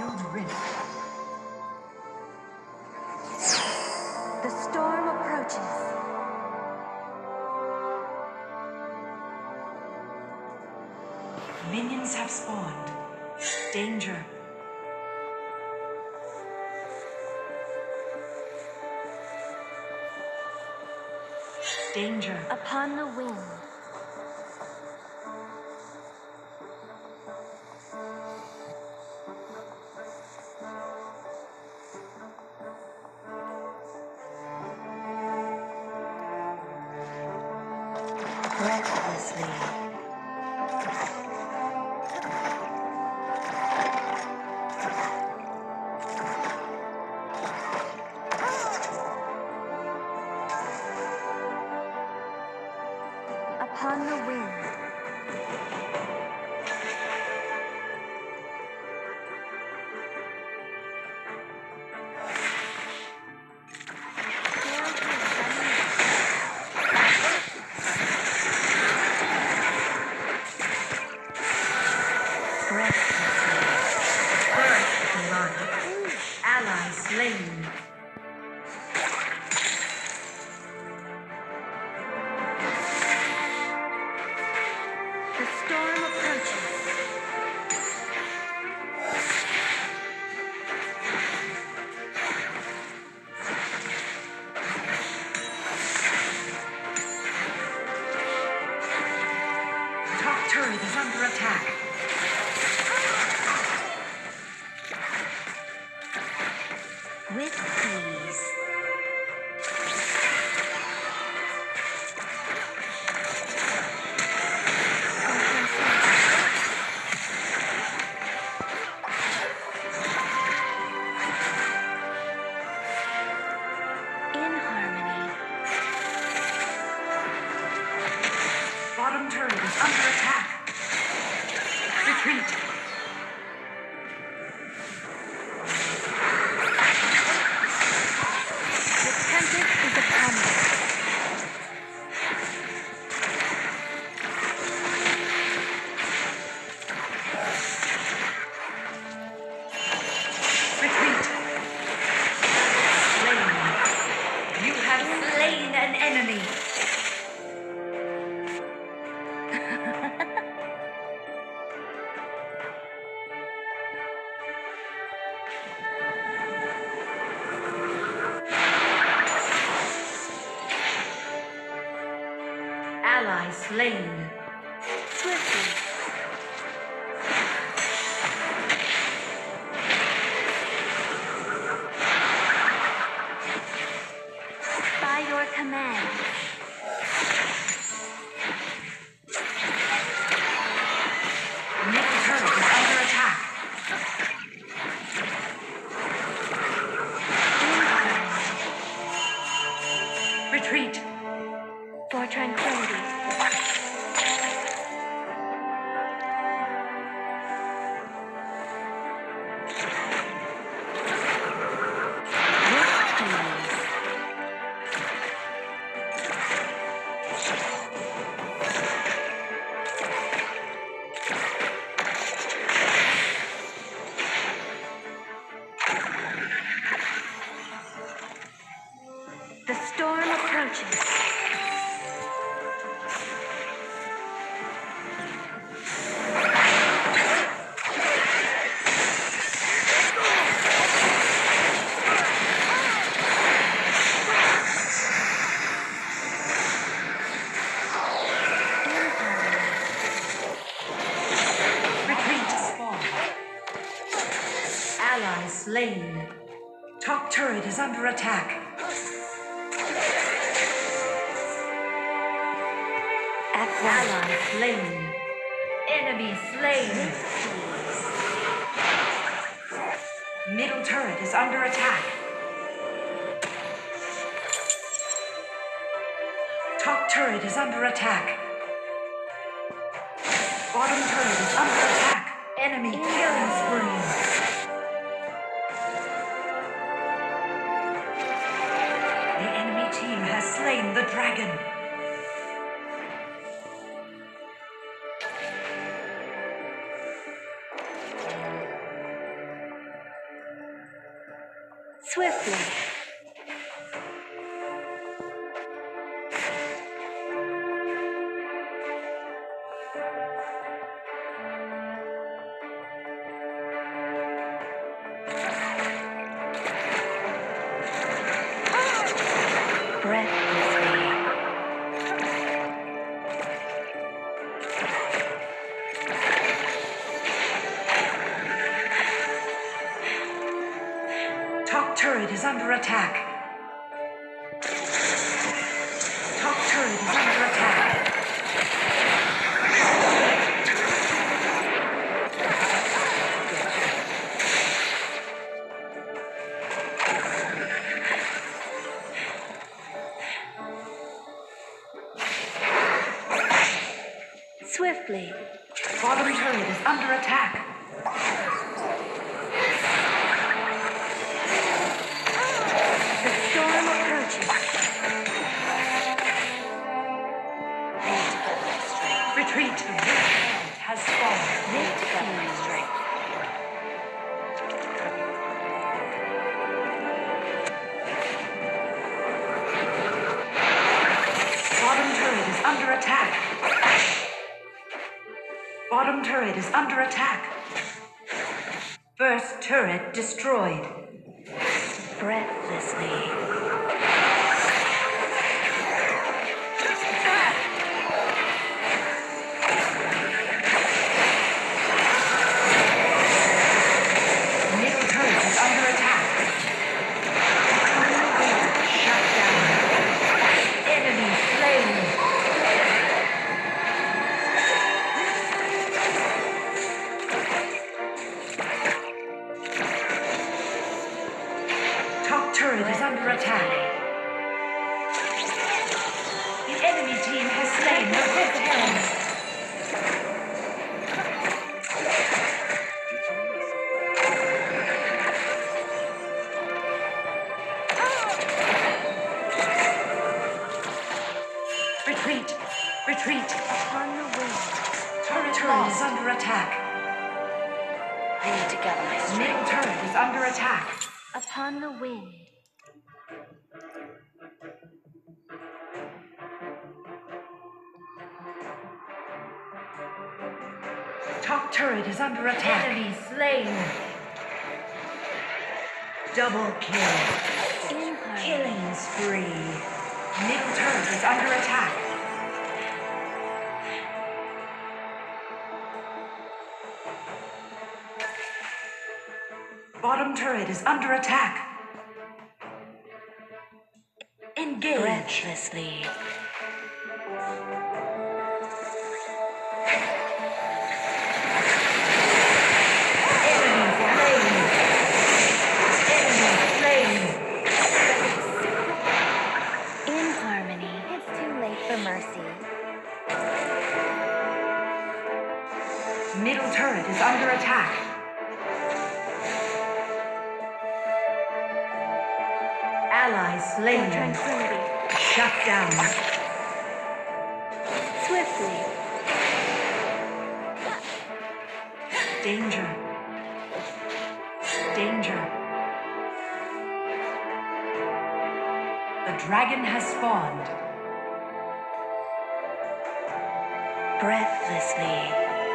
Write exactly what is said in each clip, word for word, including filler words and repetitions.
Wild Rift. The storm approaches. Minions have spawned. Danger. Danger. Upon the wind. Breathlessly. Upon the wind. Ally slain. The storm approaches. Top turret is under attack. With ease. In harmony. Bottom turret is under attack. Retreat. Ally slain. Swiftly. By your command. Middle turret is under attack. Retreat. For tranquility. The storm approaches. Ally slain. Top turret is under attack. Ally slain. Enemy slain. Middle turret is under attack. Top turret is under attack. Bottom turret is under attack. Enemy killing spree. Team has slain the dragon. under attack. Top turret is under attack. Swiftly. Bottom turret is under attack. The storm approaches. Retreat. The red hand has fallen. Knit together my strength. Bottom turret is under attack. Bottom turret is under attack. First turret destroyed. Breathlessly. Middle turret is under attack. Shut down. Enemy slain. Top turret is under attack. The enemy team has slain the fifth herald. Retreat! Retreat! Upon the wind. Turret turret is under attack. I need to gather my strength. Middle turret is under attack. Upon the wind. Top turret is under attack. Enemy slain. Double kill. In harmony. Killing spree. Middle turret is under attack. Bottom turret is under attack. Engage. Breathlessly. Enemy slain. Enemy slain. In harmony. It's too late for mercy. Middle turret is under attack. Ally For slain. tranquility. Shut down. Swiftly. Danger. Danger. The dragon has spawned. Breathlessly.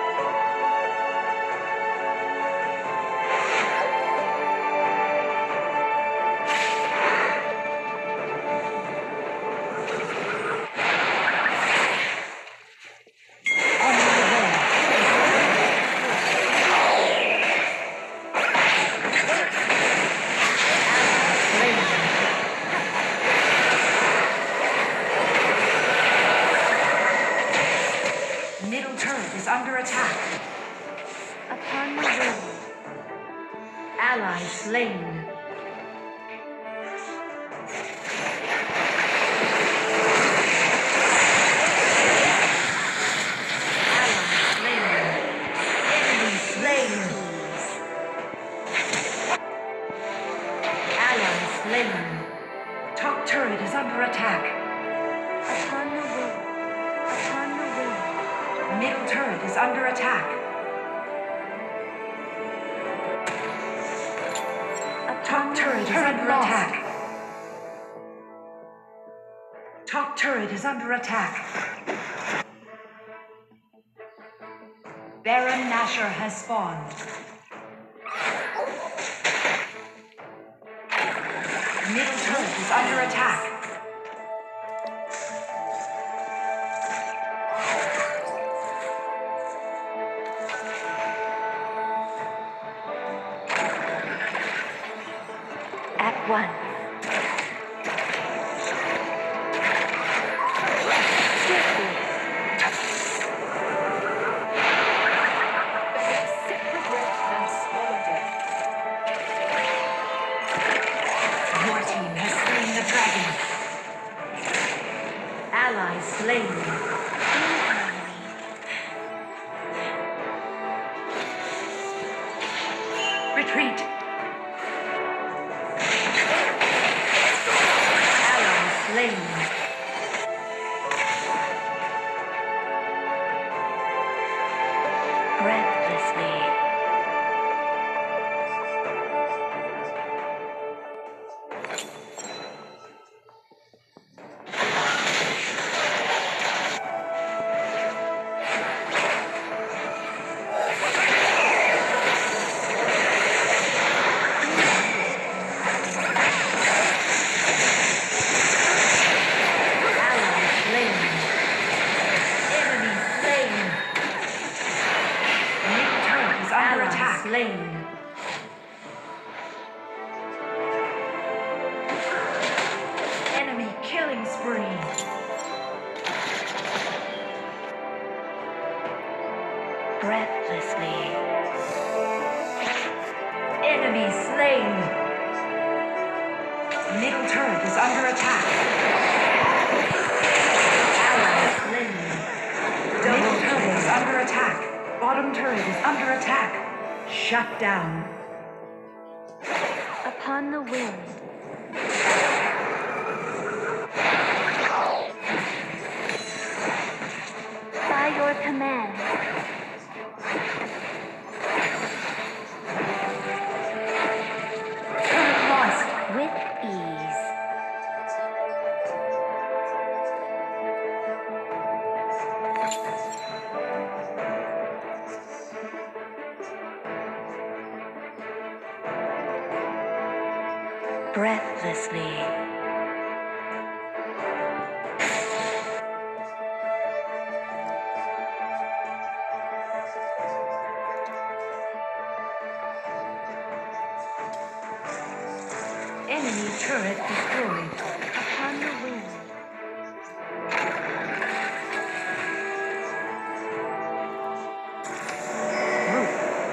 On the way. Middle turret is under attack. Upon the wind. Ally slain. Ally slain. Enemy slain. Ally slain. Top turret is under attack. Upon the wind. Upon the wind. Middle turret is under attack. Upon Top the turret is wind. under attack. Top turret is under attack. Baron Nashor has spawned. Middle turret is under attack. At one. dragon. Ally slain. Retreat. Ally slain. Breathlessly. Slain. Enemy killing spree. Breathlessly. Enemy slain. Middle turret is under attack. Ally slain. Middle turret is under attack. Bottom turret is under attack. Shut down. Upon the wind. By your command. Turret lost. With ease. Breathlessly. Enemy turret destroyed. Upon the wind. Root.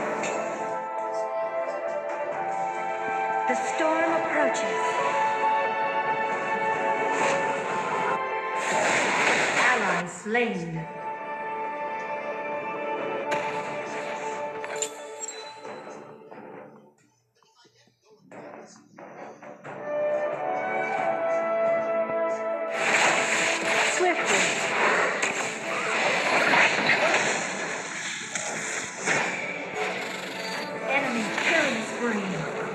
The storm approaches. Ally slain. Swiftly. Enemy killing spree.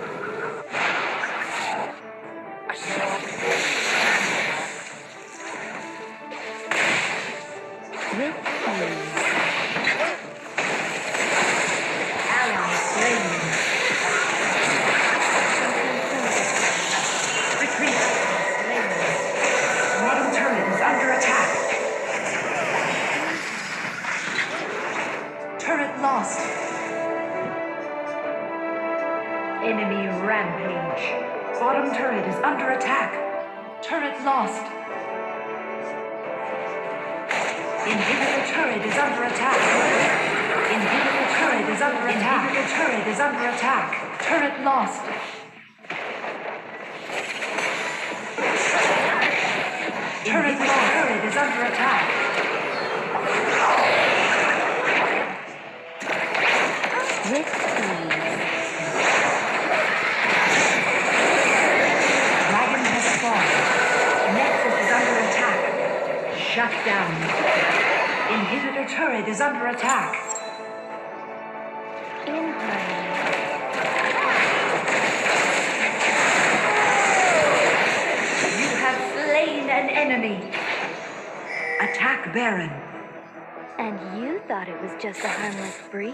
With ease. Ally slain. Retreat. Slain. Bottom turret is under attack. Turret lost. Enemy rampage. Bottom turret is under attack. Turret lost. Inhibitor turret is under attack. Inhibitor turret is under attack. Inhibitor turret is under attack. Turret lost. Turret lost. Turret is under attack. With ease. Dragon has fallen. Nexus is under attack. Shut down. Inhibitor turret is under attack. In harmony. You have slain an enemy. Attack Baron. And you thought it was just a harmless breeze.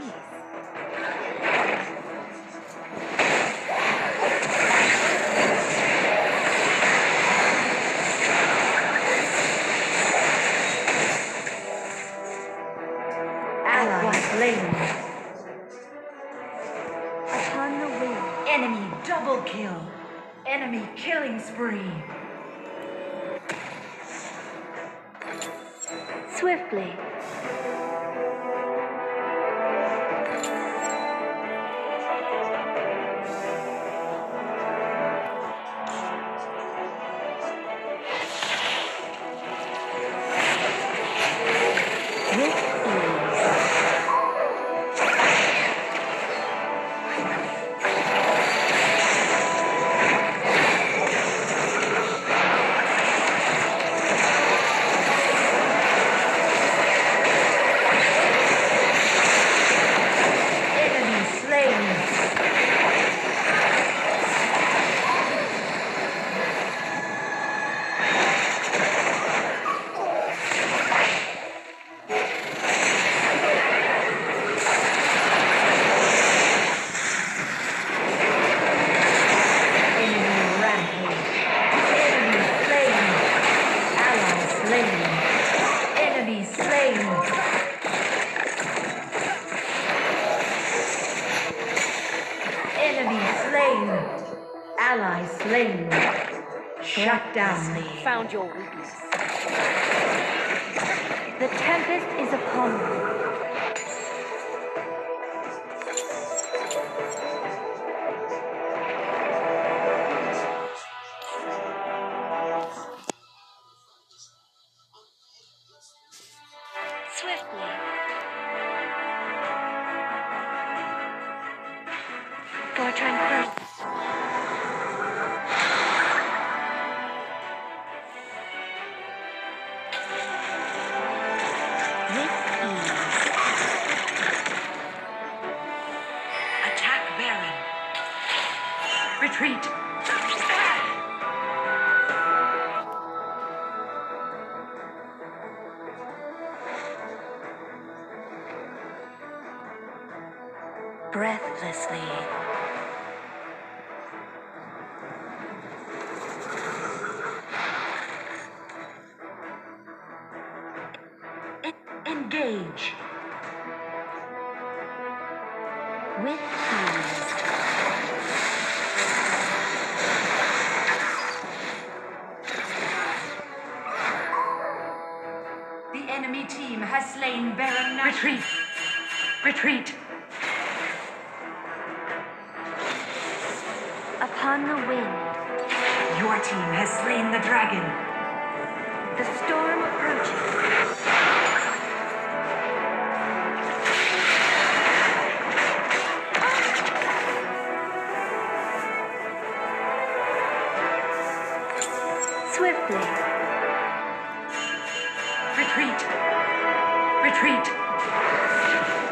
Ally slain. Upon the wind. Enemy double kill. Enemy killing spree. Swiftly. Shut down. Found your weakness. The tempest is upon me. Swiftly. For tranquility. With ease. Attack Baron. Retreat. Breathlessly. Engage. With ease. The enemy team has slain Baron Nashor. Retreat. Retreat. Upon the wind. Your team has slain the dragon. The storm approaches. Swiftly. Retreat. Retreat.